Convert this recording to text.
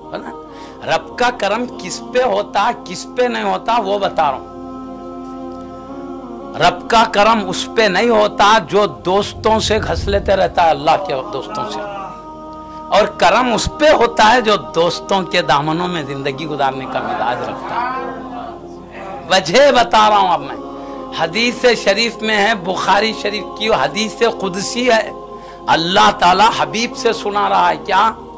है ना। रब का करम किस पे होता किस पे नहीं होता वो बता रहा हूं। रब का करम उस पे नहीं होता जो दोस्तों से घस लेते रहता है, अल्लाह के दोस्तों से, और करम उस पे होता है जो दोस्तों के दामनों में जिंदगी गुजारने का मिजाज रखता है। वजह बता रहा हूं अब मैं। हदीस शरीफ में है, बुखारी शरीफ की हदीस कुदसी है, अल्लाह ताला हबीब से सुना रहा है क्या?